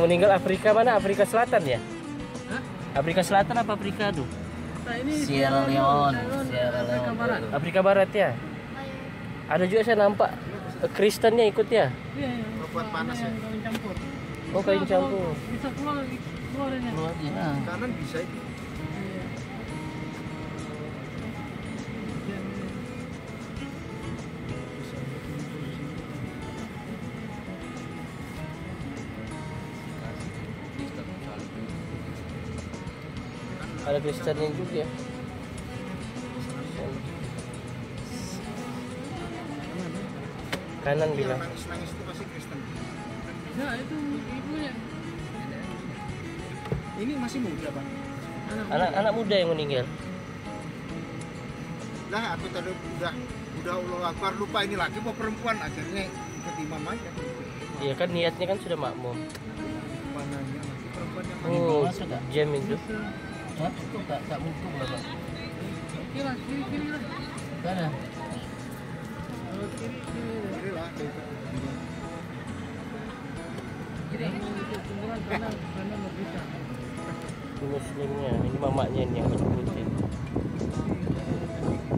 meninggal Afrika mana? Afrika Selatan ya? Hah? Afrika Selatan apa Afrika aduh? Nah, ini Sierra Leone. Afrika Barat. Afrika Barat ya. Ada juga saya nampak Kristennya ikut ya. Iya, iya. Buat panas ya. Kawin campur. Oh, kawin campur. Bisa keluar lagi keluarnya. Keluar dia. Nah. Kanan bisa itu. Ada Kristennya juga. Kanan bilang. Nangis-nangis itu pasti Kristen. Nah, itu ibunya. Ini masih muda, Pak. Anak muda yang meninggal. Lah, aku tadi udah Allah Akbar, lupa ini laki mau perempuan, akhirnya ikut imam aja. Iya kan niatnya kan sudah makmum. Lupa nanya laki perempuan yang Oh, masuk nggak? jam itu. Hah? Itu tak mutung lah Pak. Oke lah, kiri lah. Mana? Kalau kiri lah. Kiri. kumpulan kanan nggak bisa. Muslimnya, ini mamanya ini yang putih.